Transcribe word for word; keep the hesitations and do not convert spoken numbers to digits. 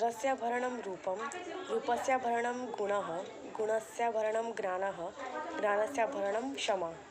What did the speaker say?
रस्याभरणं रूपं, रूपस्याभरणं गुणः, गुणस्याभरणं ज्ञानः, ज्ञानस्याभरणं क्षमा।